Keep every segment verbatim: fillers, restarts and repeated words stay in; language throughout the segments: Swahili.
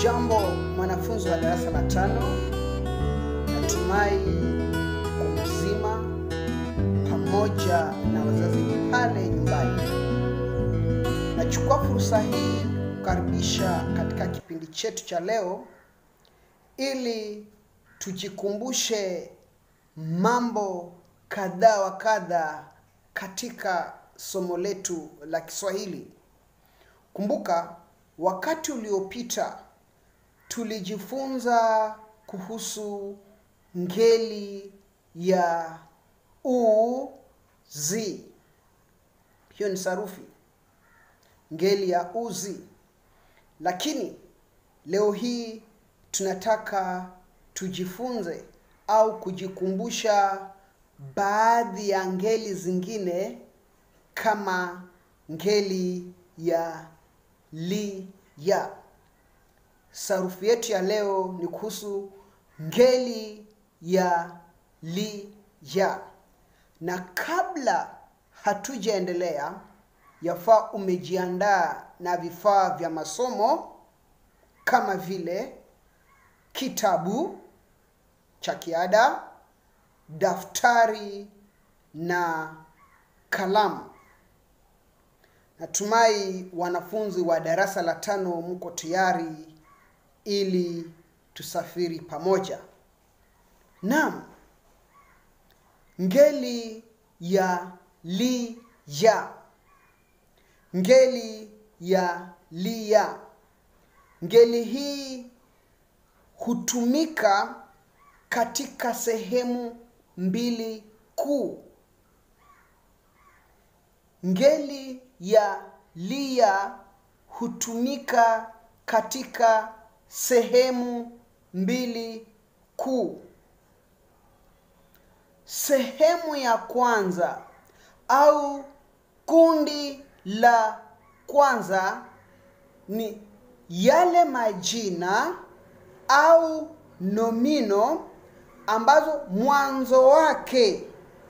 Hujambo mwanafunzi wa darasa la tano, natumai kumzima pamoja na wazazi pale nyumbani. Nachukua fursa hii kukaribisha katika kipindi chetu cha leo ili tujikumbushe mambo kadha wa kadha katika somo letu la Kiswahili. Kumbuka wakati uliopita tulijifunza kuhusu ngeli ya u, zi. Hiyo ni sarufi, ngeli ya uzi. Lakini leo hii tunataka tujifunze au kujikumbusha baadhi ya ngeli zingine kama ngeli ya li, ya. Sarufi yetu ya leo ni kuhusu ngeli ya li, ya. Na kabla hatujaendelea, yafaa umejiandaa na vifaa vya masomo kama vile kitabu cha kiada, daftari na kalamu. Natumai wanafunzi wa darasa la tano mko tayari ili tusafiri pamoja. Naam, ngeli ya li, ya. Ngeli ya li, ya. Ngeli hii hutumika katika sehemu mbili kuu. Ngeli ya li, ya hutumika katika sehemu mbili kuu. Sehemu ya kwanza au kundi la kwanza ni yale majina au nomino ambazo mwanzo wake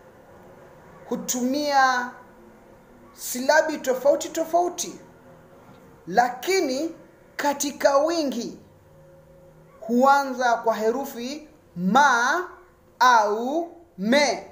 hutumia silabi tofauti tofauti, lakini katika wingi huanza kwa herufi ma au me.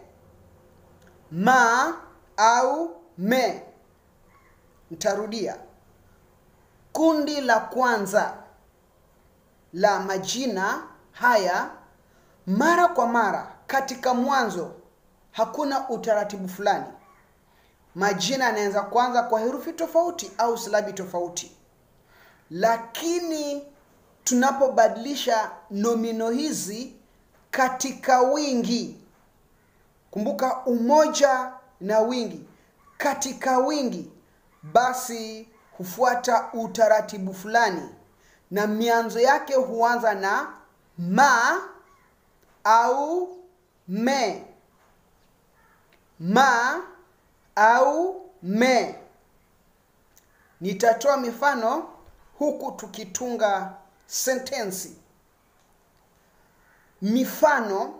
Ma au me. Nitarudia. Kundi la kwanza la majina haya, mara kwa mara katika mwanzo hakuna utaratibu fulani. Majina yanaanza kwanza kwa herufi tofauti au silabi tofauti. Lakini tunapobadilisha nomino hizi katika wingi, kumbuka umoja na wingi, katika wingi, basi hufuata utaratibu fulani na mianzo yake huanza na ma au me. Ma au me. Nitatoa mifano huku tukitunga sentensi. Mifano.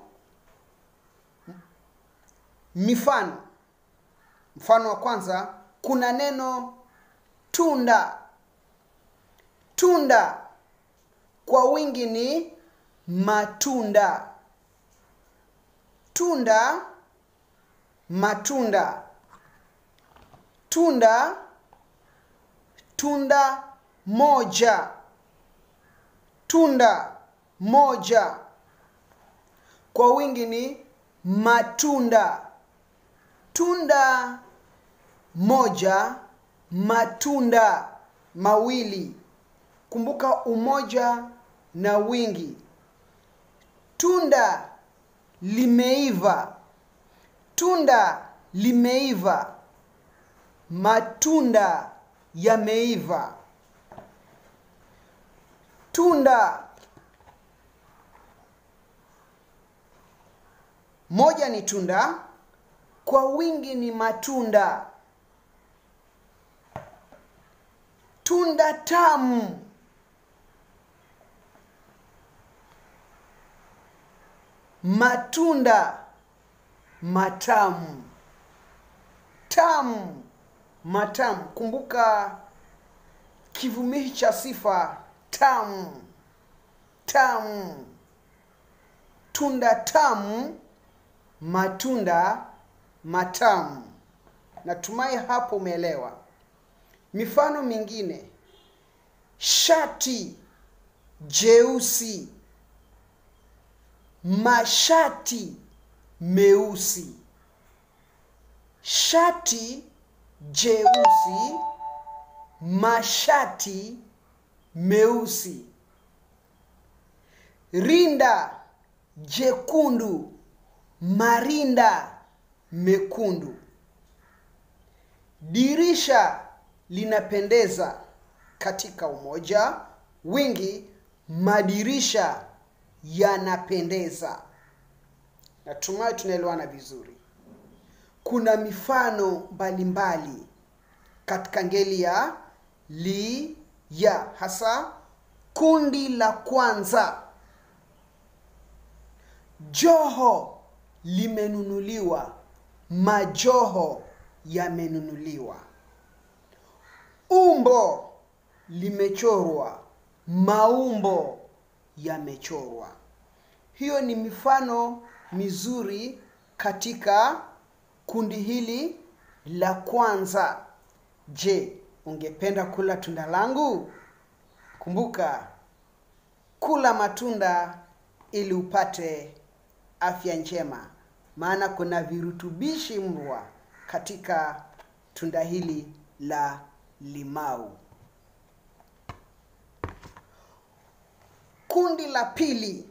Mifano. Mfano wa kwanza, kuna neno tunda. Tunda kwa wingi ni matunda. Tunda, matunda. Tunda, tunda moja. Tunda moja kwa wingi ni matunda. Tunda moja, matunda mawili. Kumbuka umoja na wingi. Tunda limeiva. Tunda limeiva. Matunda yameiva. Tunda moja ni tunda, kwa wingi ni matunda. Tunda tamu. Matunda matamu. Tamu, matamu. Kumbuka kivumishi cha sifa tamu. tamu. Tunda tamu, matunda matamu. Natumai hapo umeelewa. Mifano mingine: shati jeusi, mashati meusi. Shati jeusi, mashati meusi. Rinda jekundu, marinda mekundu. Dirisha linapendeza katika umoja, wingi madirisha yanapendeza. Natumai tunaelewana vizuri. Kuna mifano mbalimbali katika ngeli ya li, ya, hasa kundi la kwanza. Joho limenunuliwa, majoho yamenunuliwa. Umbo limechorwa, maumbo yamechorwa. Hiyo ni mifano mizuri katika kundi hili la kwanza. Je, ungependa kula tunda langu? Kumbuka, kula matunda ili upate afya njema, maana kuna virutubishi murwa katika tunda hili la limau. Kundi la pili.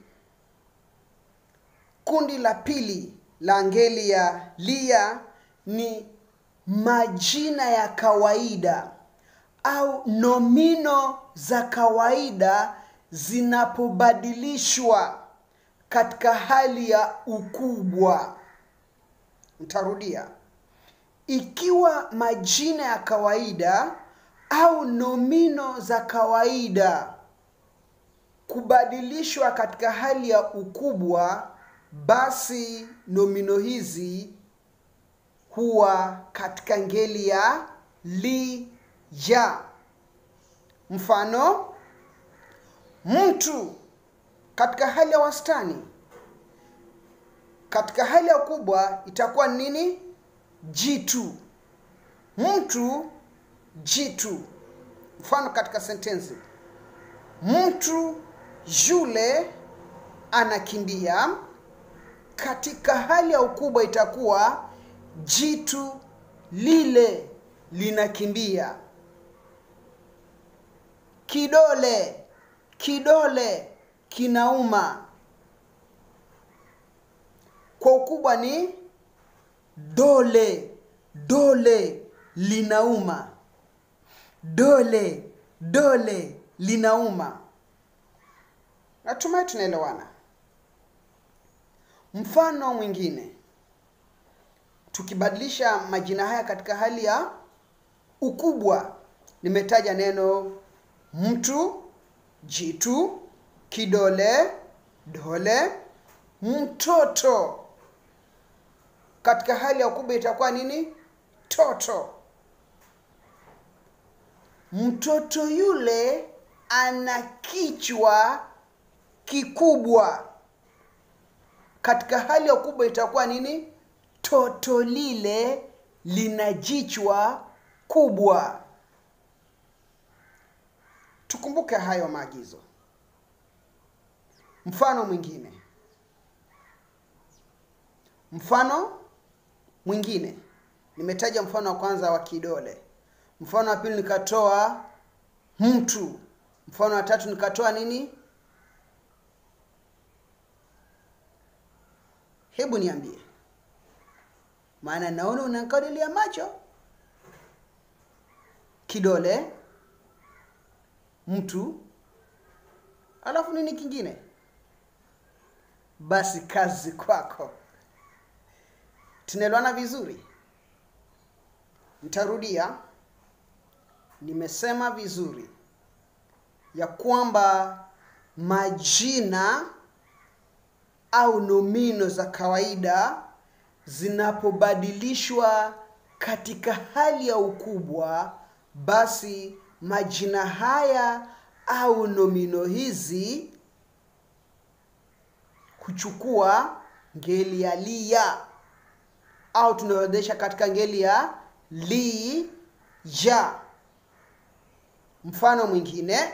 Kundi la pili la ngeli ya lia ni majina ya kawaida au nomino za kawaida zinapobadilishwa katika hali ya ukubwa. Nitarudia. Ikiwa majina ya kawaida au nomino za kawaida kubadilishwa katika hali ya ukubwa, basi nomino hizi huwa katika ngeli ya li, ya. Mfano: mtu katika hali ya wastani. Katika hali ya ukubwa itakuwa nini? Jitu. Mtu, jitu. Mfano katika sentensi: mtu yule anakimbia. Katika hali ya ukubwa itakuwa jitu lile linakimbia. Kidole, kidole kinauma. Kwa ukubwa ni dole, dole linauma. Dole, dole linauma. Natumai tunaelewana. Mfano mwingine, tukibadilisha majina haya katika hali ya ukubwa, nimetaja neno mtu, jitu, kidole, dole. Mtoto katika hali ya ukubwa itakuwa nini? Toto. Mtoto yule ana kichwa kikubwa. Katika hali ya ukubwa itakuwa nini? Toto lile lina jichwa kubwa. Tukumbuke hayo maagizo. Mfano mwingine. Mfano mwingine. Nimetaja mfano wa kwanza wa kidole. Mfano wa pili nikatoa mtu. Mfano wa tatu nikatoa nini? Hebu niambie. Maana naona unakadilia macho. Kidole, mtu, alafu nini kingine? Basi kazi kwako. Tunaelewana vizuri? Nitarudia. Nimesema vizuri ya kwamba majina au nomino za kawaida zinapobadilishwa katika hali ya ukubwa, basi majina haya au nomino hizi huchukua ngeli ya lia, au tunaorodhesha katika ngeli ya li ja. Mfano mwingine,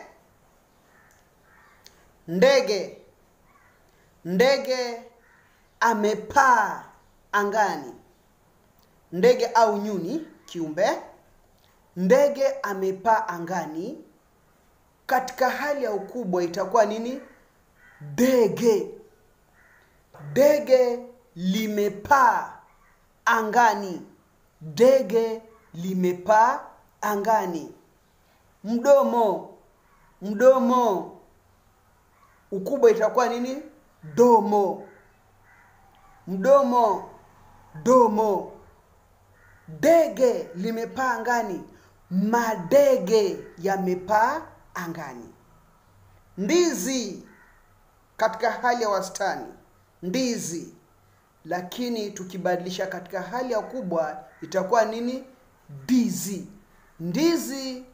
ndege. Ndege amepaa angani. Ndege au nyuni kiumbe. Ndege amepaa angani. Katika hali ya ukubwa itakuwa nini? Dege. Dege limepaa angani. Dege limepaa angani. Mdomo. Mdomo ukubwa itakuwa nini? Domo. Mdomo, domo. Dege limepaa angani. Madege yamepaa angani. Ndizi katika hali ya wastani. Ndizi. Lakini tukibadilisha katika hali ya ukubwa itakuwa nini? Dizi. Ndizi,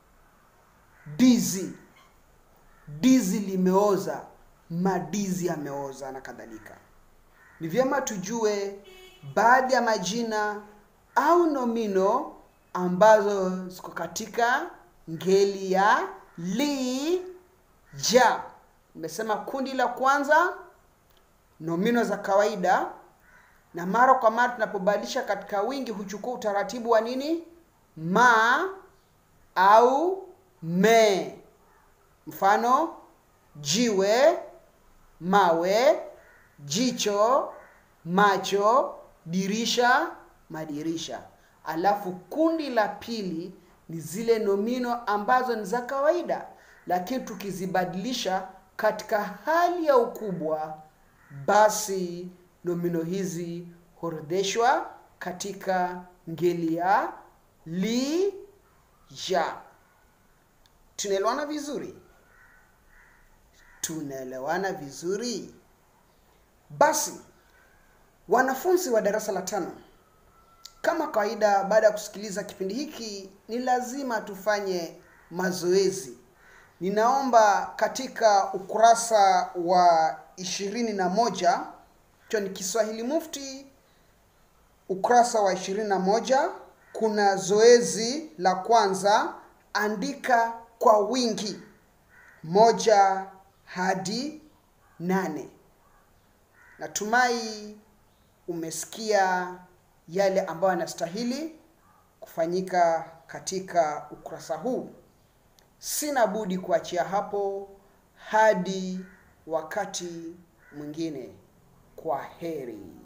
dizi. Dizi limeoza, madizi yameoza na kadhalika. Ni vyema tujue baadhi ya majina au nomino ambazo ziko katika ngeli ya li ja. Nimesema kundi la kwanza nomino za kawaida, na mara kwa mara tunapobadilisha katika wingi huchukua utaratibu wa nini? Ma au me. Mfano, jiwe, mawe, jicho, macho, dirisha, madirisha. Alafu kundi la pili ni zile nomino ambazo ni za kawaida, lakini tukizibadilisha katika hali ya ukubwa, basi nomino hizi huorodheshwa katika ngeli ya li ja. Tunaelewana vizuri? Tunaelewana vizuri? Basi, wanafunzi wa darasa la tano, kama kawaida baada ya kusikiliza kipindi hiki ni lazima tufanye mazoezi. Ninaomba katika ukurasa wa ishirini na moja, hicho ni Kiswahili Mufti, ukurasa wa ishirini na moja, kuna zoezi la kwanza, andika kwa wingi moja hadi nane. Natumai umesikia yale ambayo yanastahili kufanyika katika ukurasa huu. Sina budi kuachia hapo hadi wakati mwingine. Kwa heri.